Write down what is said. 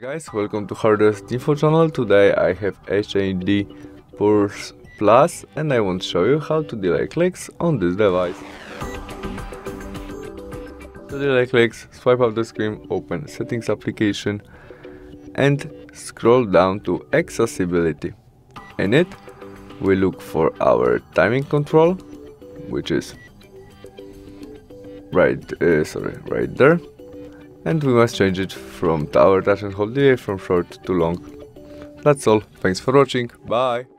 Guys, welcome to Hardest Info channel. Today I have HMD Pulse Plus and I want to show you how to delay clicks on this device. To delay clicks, swipe up the screen, open Settings application and scroll down to Accessibility. In it, we look for our timing control, which is right there. And we must change it from tower touch and hold delay from short to long. That's all. Thanks for watching. Bye.